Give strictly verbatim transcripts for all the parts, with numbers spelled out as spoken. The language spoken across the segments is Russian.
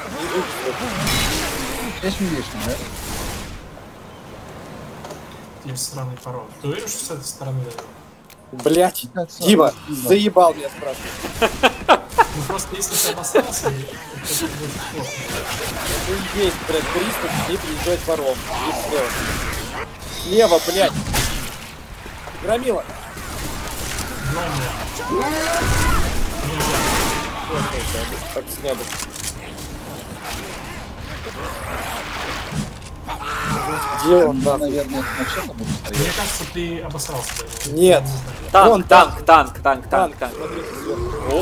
Здесь видишь, да? Тип странный порог. Ты уверен, что с этой стороны дойдем? Блять, Дима, заебал меня спрашивать. Ну просто если ты обоссался, это будет плохо. Это есть, блядь, приступ, где приезжает вором. И все. Слева, блядь. Громила. Так, снято. Где он, да? Наверное, сначала буду стоять. Мне кажется, ты обосрался. Нет. Танк, Вон, танк, танк, танк, танк, танк. Смотрите сверху.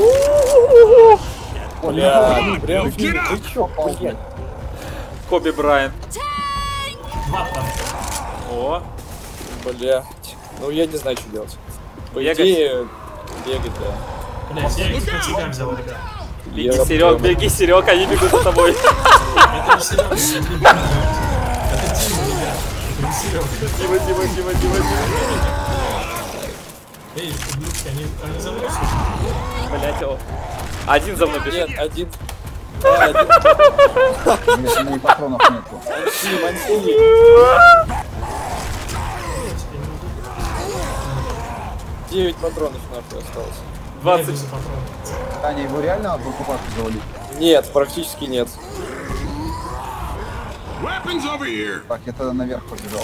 Бля, прям ты чё, блядь? Коби Брайант. Два танка. О, Блять. Ну я не знаю, что делать. По Бегать. идее, бегать, да. Блядь, я их на тебя взял, ребят. беги, Серег, беги, Серег, они бегут за тобой. Это не Серега, это Дима, ребят. Это не Серега. Дима, Дима, Дима, Дима, Дима. Эй, ублюдки, они, они за мной. Блять, о. Один за мной бежит. Нет, один. Да, один. Блядь, у меня и патронов нету. Манси, манси. девять патронов нахуй осталось. двадцать. Таня, его реально в оккупацию завалить? Нет, практически нет. Так, я тогда наверх побежал.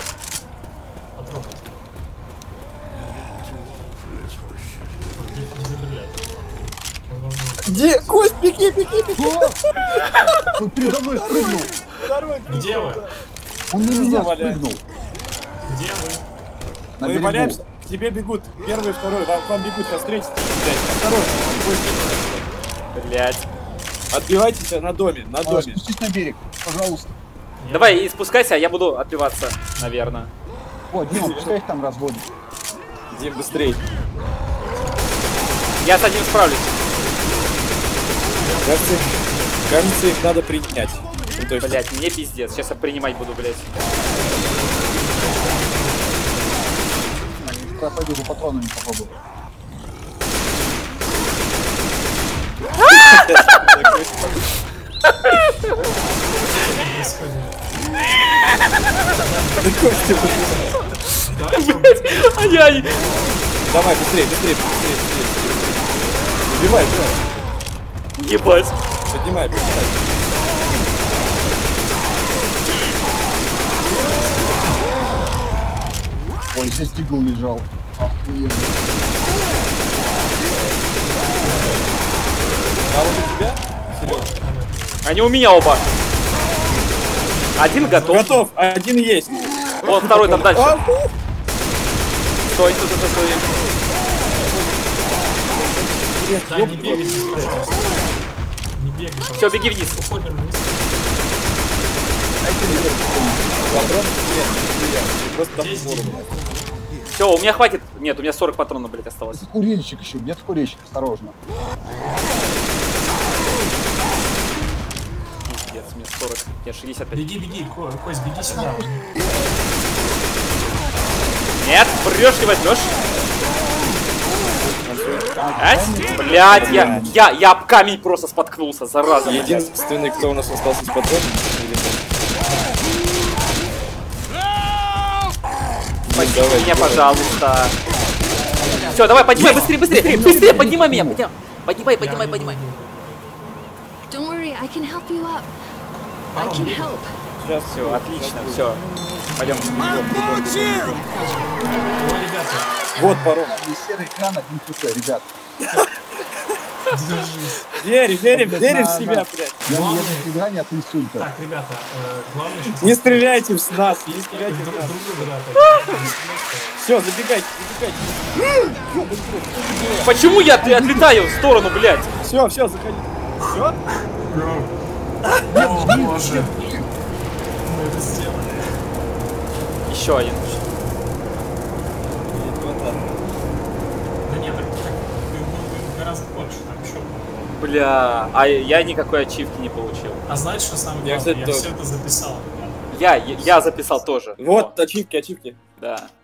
Где? Кость, беги, беги, беги. Он передо мной спрыгнул. Где вы? Он на меня Валяет. спрыгнул. Где вы? На Мы берегу. валяемся. Тебе бегут. Первый, второй. Вам, вам бегут, сейчас встретитесь. Осторожно. Блять. Отбивайтесь на доме, на А, доме. спустись на берег, пожалуйста. Давай, и спускайся, а я буду отбиваться, наверное. О, Дима, пускай их там разводит. Дим, быстрей. Я с одним справлюсь. Кажется, кажется, их надо принять. Ну, то есть... Блять, мне пиздец. Сейчас я принимать буду, блять. Я пойду за патронами попробую. Ай-яй! Давай, быстрее, быстрее, быстрее, быстрее. Убивай, убивай. Ебать. Поднимай, поднимай. Ой, здесь тигл лежал. Охуенно. А вот у тебя? Серега. Они у меня оба. Один готов. Готов, один есть. Вот второй там дальше. А, Стой, стой, стой, стой. Да, не бегай здесь, пожалуйста. Не бегай, пожалуйста. Все, беги вниз. Уходим вниз. патрон? Нет, нет, просто там Здесь ворон. Дима. Все, у меня хватит. Нет, у меня сорок патронов, блять, осталось. Это курильщик еще, где-то курильщик, осторожно. Пиздец, мне сорок. Я шестьдесят пять. Беги, беги, Ко- Кость, беги сюда. Нет, врешь не возьмешь. Ать, блядь, я, я, я об камень просто споткнулся, зараза. блядь. Единственный, кто у нас остался с патроном. Спаси меня, пожалуйста. Все, давай, поднимай, быстрее, быстрее, быстрее, поднимай меня, поднимай, поднимай, поднимай, поднимай. Don't worry, I can help you up. I can help. Сейчас Все, отлично, все. Пойдем. Ой, ребята, Вот паром. И серый экран, один ТП, ребят. держись. Верь, верь, Блядь, верь в на- себя, на- блядь. Я не еду нифига не от инсульта. Так, ребята, э, главное сейчас... Не стреляйте в нас, не Друг стреляйте в нас. друга, да, так. Все, забегайте, забегайте. Почему я от- отлетаю в сторону, блядь? Все, все, заходи. Все? О, боже. Мы это сделали. Еще один. Да нет, так, так было гораздо больше, там еще. Бля, а я никакой ачивки не получил. А знаете, что самое Я, главное? кстати, Я тоже. все это записал, ребята. Я, я записал тоже. Вот, ачивки, ачивки. Да.